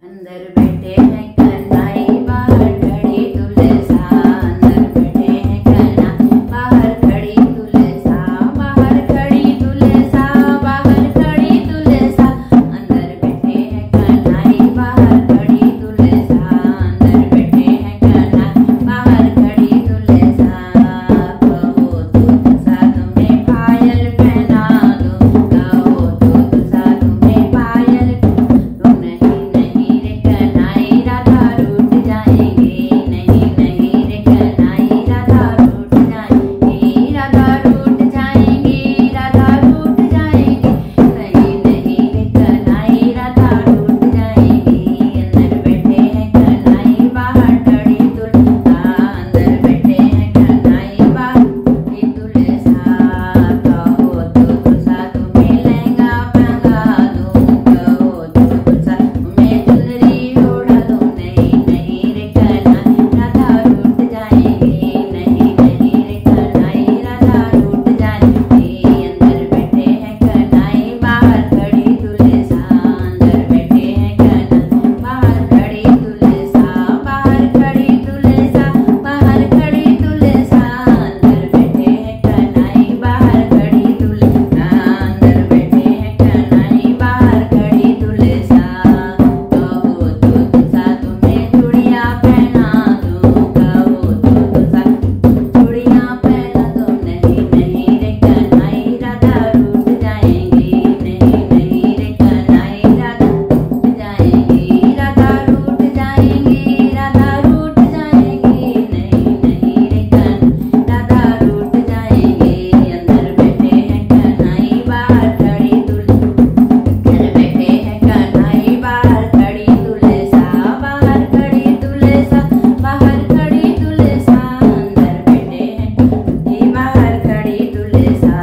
अंदर बैठे हैं कन्हई बाहर खड़ी तुलसा, अंदर बैठे हैं कन्हई बाहर खड़ी तुलसा, बाहर खड़ी तुलसा, बाहर खड़ी तुलसा, अंदर बैठे हैं कन्हई बाहर खड़ी तुलसा, अंदर बैठे हैं कन्हई बाहर खड़ी तुलसा। कहो तुलसा तुम्हें पायल पहना दूं, कहो तुलसा तुम्हें पायल तुम नहीं रे कन्हई राधा रूठ जाएंगे, नहीं रे कन्हई राधा रूठ जाएंगे, राधा रूठ जाएंगे, राधा रूठ जाएंगे, नहीं रे कन्हई राधा रूठ जाएंगे। अंदर बैठे हैं कन्हई बाहर खड़ी तुलसा, अंदर बैठे हैं कन्हई बाहर खड़ी तुलसा। कहो तुलसा तुम्हें लहंगा पहना दूं, कहो तुलसा तुम्हें चुनरी ओढ़ा दूं, नहीं रे कन्हई राधा रूठ जाएंगे, नहीं रे कन्हई राधा रूठ जाएंगे। अंदर बैठे हैं कन्हई बाहर खड़ी तुलसा, अंदर बैठे हैं कन्हई बाहर खड़ी तुलसा, बाहर खड़ी तुलसा, बाहर खड़ी तुलसा, अंदर बैठे हैं कन्हई बाहर खड़ी तुलसा, अंदर बैठे हैं कन्हई बाहर खड़ी तुलसा। कहो तुलसा तुम्हें चूड़ियां पहना दूं, कहो तुलसा चूड़ियां पहना दूं, नहीं रे कन्हई राधा रूठ जाएंगे, नहीं रे कन्हई राधा रूठ जाएंगे, राधा रूठ जाएंगे, राधा रूठ जाएंगे, नहीं रे कन्हई राधा रूठ जाएंगे। अंदर बैठे हैं कन्हई बाहर खड़ी तुलसा, अंदर बैठे हैं कन्हई बाहर खड़ी तुलसा, बाहर खड़ी तुलसा, बाहर खड़ी तुलसा, अंदर बैठे हैं कन्हई बाहर खड़ी तुलसा।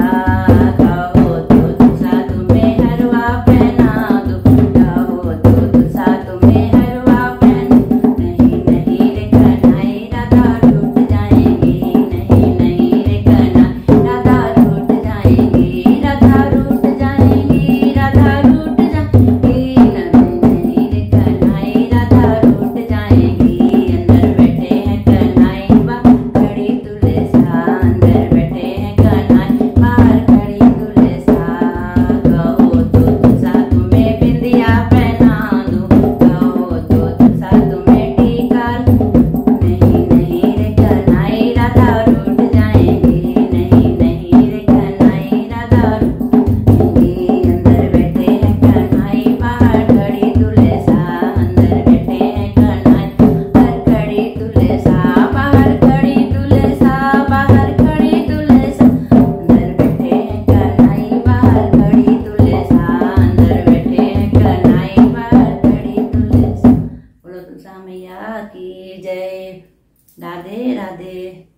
कहो तुलसा तुम्हें हरवा पहना दूं, कहो तुलसा तुम्हें हरवा पहना, नहीं रे कन्हई राधा रूठ जाएंगे, नहीं रे कन्हई राधा रूठ जाएंगे, राधा रूठ जाएंगे, राधा रूठ जाएंगे, नहीं रे कन्हई राधा रूठ जाएंगे। अंदर बैठे हैं कन्हई बाहर खड़ी तुलसा, अंदर बैठे हैं कन्हई बाहर खड़ी तुलसा। कहो तुलसा तुम्हें बिंदिया पहना दूं, कहो तुलसा तुम्हें टीका, नहीं रे कन्हई राधा रूठ जाएंगे, नहीं रे कन्हई राधा रूठ जाएंगे। अंदर बैठे हैं कन्हई बाहर खड़ी तुलसा, अंदर बैठे हैं कन्हई बाहर खड़ी तुलसा, बाहर खड़ी तुलसा, बाहर खड़ी तुलसा, अंदर बैठे हैं कन्हई बाहर खड़ी तुलसा, अंदर बैठे हैं कन्हई बाहर खड़ी तुलसा। बोलो तुलसा मैया की जय। राधे राधे।